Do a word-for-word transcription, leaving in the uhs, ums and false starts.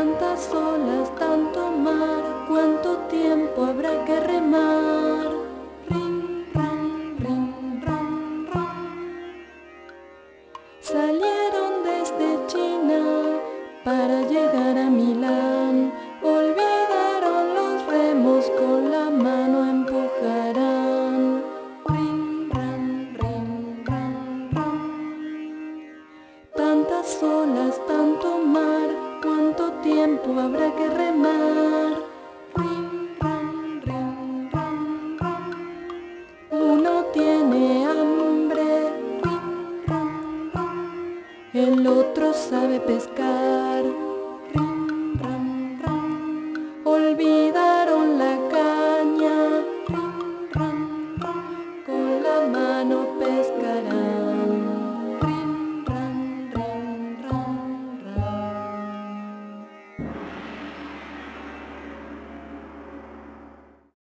tantas olas, tanto mar, ¿cuánto tiempo habrá que remar? Rin, ran, rin, ran, ran. Salieron desde China para llegar a Milán, olvidaron los remos, con la mano empujarán. Rin, ran, rin, ran, ran. Tantas olas, tanto mar, ¿cuánto tiempo habrá que remar? Rin, ran, rin, ran, ran. Uno tiene hambre, rin, ran, ran. El otro sabe pescar.